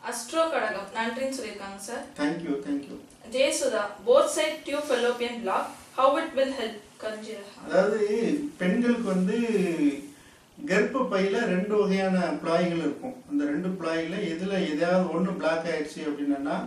Astro கடகம் நன்றின்னு சொல்லியிருக்காங்க sir. Thank you. Jayasudha, both side tube fallopian block, how it will help கருஞ்சீரகம்? அதாவது பெண்களுக்கு வந்து கர்ப்பப்பையில் 2 வகையான பிளாய்கள் இருக்கும். அந்த 2 பிளாயில் எதில் எதாவது ஒன்று பிளாக் ஆயிடுச்சு அப்படின்னா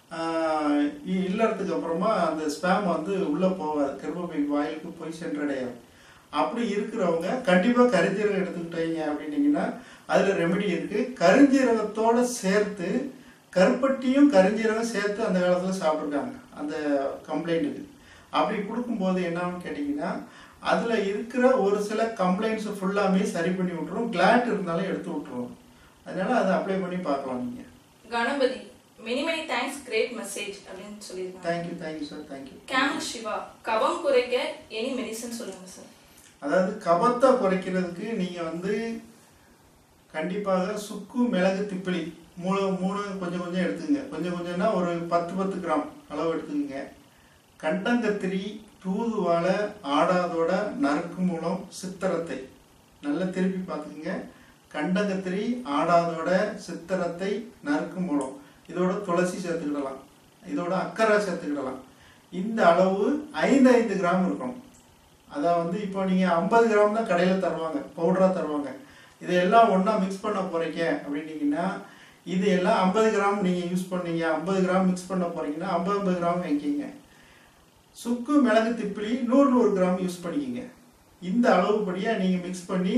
இல்லறதுக்கு அப்புறமா அந்த ஸ்பேம் வந்து உள்ளே போகாது, கர்ப்பப்பை வாயிலுக்கு போய் சென்றடையாது. அப்படி இருக்கிறவங்க கண்டிப்பாக கருஞ்சீரகம் எடுத்துக்கிட்டீங்க அப்படின்னீங்கன்னா அதில் ரெமெடி இருக்குது. கருஞ்சீரகத்தோடு சேர்த்து கருப்பட்டியும் கருஞ்சீரகம் சேர்த்து அந்த காலத்தில் சாப்பிட்ருக்காங்க அந்த கம்ப்ளைண்ட்டுக்கு. அப்படி கொடுக்கும்போது என்னன்னு கேட்டிங்கன்னா அதில் இருக்கிற ஒரு சில கம்ப்ளைண்ட்ஸை ஃபுல்லாமே சரி பண்ணி விட்டுரும், கிளாட் இருந்தாலும் எடுத்து விட்டுரும். அதனால் அதை அப்ளை பண்ணி பார்க்கலாம் நீங்கள். Ganapathi, many thanks, great message அப்படின்னு சொல்லியிருக்காங்க. Thank you sir, thank you. கேமல் சிவா, கபம் குறைக்க எனி மெடிசன் சொல்லுங்கள் சார். அதாவது கபத்தை குறைக்கிறதுக்கு நீங்கள் வந்து கண்டிப்பாக சுக்கு, மிளகு, திப்பிலி மூணு கொஞ்சம் எடுத்துக்கங்க. கொஞ்சம்னா ஒரு 10 கிராம் அளவு எடுத்துக்கங்க. கண்டங்கத்திரி, தூதுவாழை, ஆடாதோட, நறுக்கு மூலம், சித்தரத்தை நல்லா திருப்பி பார்த்துக்குங்க. கண்டங்கத்திரி, ஆடாதோட, சித்தரத்தை, நறுக்கு மூலம், இதோட துளசி சேர்த்துக்கிடலாம், இதோட அக்கறை சேர்த்துக்கிடலாம். இந்த அளவு 5 கிராம் இருக்கணும். அதை வந்து இப்போ நீங்கள் 50 கிராம் தான் கடையில் தருவாங்க, பவுடராக தருவாங்க. இதையெல்லாம் ஒன்றா மிக்ஸ் பண்ண போகிறீங்க அப்படின்னீங்கன்னா இது எல்லாம் 50 கிராம் நீங்கள் யூஸ் பண்ணீங்க, 50 கிராம் மிக்ஸ் பண்ண போகிறீங்கன்னா 50 கிராம் வாங்கிக்கிங்க. சுக்கு, மிளகு, திப்பிலி 100 கிராம் யூஸ் பண்ணிக்கிங்க. இந்த அளவுப்படியாக நீங்கள் மிக்ஸ் பண்ணி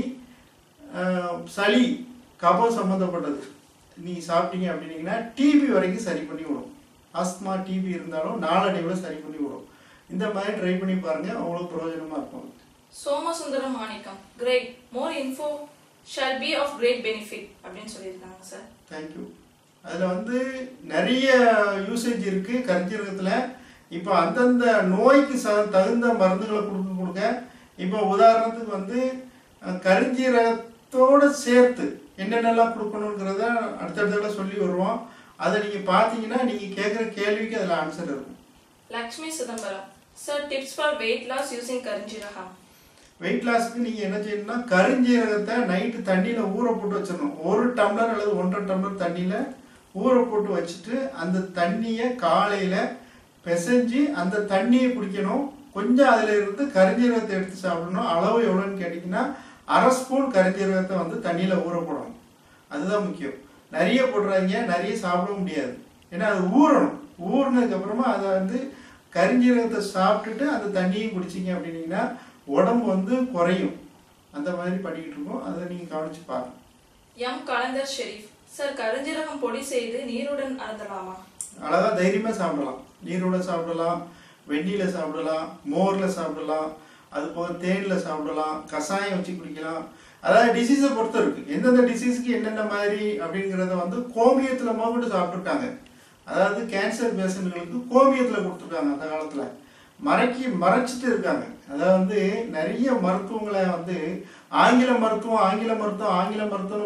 சளி, கபம் சம்மந்தப்பட்டது நீங்கள் சாப்பிட்டீங்க அப்படின்னீங்கன்னா டிபி வரைக்கும் சரி பண்ணி விடும். ஆஸ்மா, டிபி இருந்தாலும் நாளடைவில் சரி பண்ணி விடும். இந்த மாதிரி ட்ரை பண்ணி பாருங்கள், அவங்களுக்கு பிரயோஜனமாக இருக்கும். Somasundaram Manickam, great, more info shall be of great benefit அப்படின்னு சொல்லியிருக்காங்க சார். தேங்க்யூ. அதில் வந்து நிறைய யூசேஜ் இருக்குது கருஞ்சீரகத்தில். இப்போ அந்தந்த நோய்க்கு தகுந்த மருந்துகளை கொடுக்க இப்போ உதாரணத்துக்கு வந்து கருஞ்சீரகத்தோடு சேர்த்து என்னென்னலாம் கொடுக்கணுங்கிறத அடுத்தடுத்த சொல்லி வருவோம். அதை நீங்கள் பார்த்தீங்கன்னா நீங்கள் கேட்குற கேள்விக்கு அதில் ஆன்சர் இருக்கும். Lakshmi Chidambaram, sir tips for weight loss using கருஞ்சீரகம். வெயிட் லாஸ்க்கு நீங்கள் என்ன செய்யணும்னா கருஞ்சீரகத்தை நைட்டு தண்ணியில் ஊற போட்டு வச்சிடணும். 1 டம்ளர் அல்லது 1.5 டம்ளர் தண்ணியில் ஊற போட்டு வச்சுட்டு அந்த தண்ணியை காலையில் பிசைஞ்சு அந்த தண்ணியை குடிக்கணும். கொஞ்சம் அதில் இருந்து கருஞ்சீரகத்தை எடுத்து சாப்பிடணும். அளவு எவ்வளோன்னு கேட்டிங்கன்னா 1/2 ஸ்பூன் கருஞ்சீரகத்தை வந்து தண்ணியில் ஊற போடணும். அதுதான் முக்கியம். நிறைய போடுறாங்க, நிறைய சாப்பிட முடியாது. ஏன்னா அது ஊறணும். ஊறினதுக்கப்புறமா அதை வந்து கருஞ்சீரகத்தை சாப்பிட்டுட்டு அந்த தண்ணியும் குடிச்சிங்க அப்படின்னீங்கன்னா உடம்பு வந்து குறையும். அந்த மாதிரி பண்ணிக்கிட்டு இருக்கோம். அதை நீங்கள் கவனிச்சு பாருங்க. எம் கலந்தர் ஷெரீஃப், சார் கருஞ்சீரகம் பொடி செய்து நீருடன் அருந்தலாமா? அழகாக தைரியமாக சாப்பிடலாம். நீருடன் சாப்பிடலாம், வெந்நீரில் சாப்பிடலாம், மோரில் சாப்பிடலாம், அது போக தேனில் சாப்பிடலாம், கஷாயம் வச்சு குடிக்கலாம். அதாவது டிசீஸை பொறுத்த இருக்குது. எந்தெந்த டிசீஸுக்கு என்னென்ன மாதிரி அப்படிங்கிறத வந்து கோமியத்தில் மோகிட்டு சாப்பிட்ருக்காங்க. அதாவது கேன்சர் பேஷண்ட்களுக்கு கோமியத்தில் கொடுத்துருக்காங்க அந்த காலத்தில். மறைச்சிட்டு இருக்காங்க. அதாவது வந்து நிறைய மருத்துவங்களை வந்து ஆங்கில மருத்துவம்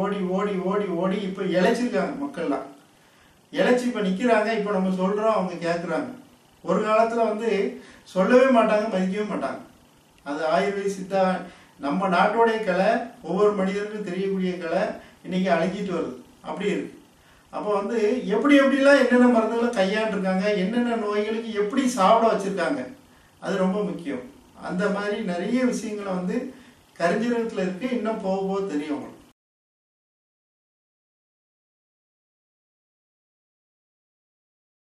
ஓடி இப்போ இழைச்சிருக்காங்க. மக்கள்லாம் இழைச்சி இப்போ நிற்கிறாங்க. இப்போ நம்ம சொல்கிறோம், அவங்க கேட்குறாங்க. ஒரு காலத்தில் வந்து சொல்லவே மாட்டாங்க, மதிக்கவே மாட்டாங்க. அது ஆயுர்வேத சித்தா நம்ம நாட்டோடைய கலை, ஒவ்வொரு மனிதருக்கும் தெரியக்கூடிய கலை இன்னைக்கு அழிஞ்சிட்டு வருது. அப்படி இருக்கு. அப்போ வந்து எப்படிலாம் என்னென்ன மருந்துகளை கையாண்டிருக்காங்க, என்னென்ன நோய்களுக்கு எப்படி சாப்பிட வச்சுருக்காங்க, அது ரொம்ப முக்கியம். அந்த மாதிரி நிறைய விஷயங்களை வந்து கருஞ்சீரகத்தில் இருக்குது. இன்னும் போக தெரியும் உங்களுக்கு.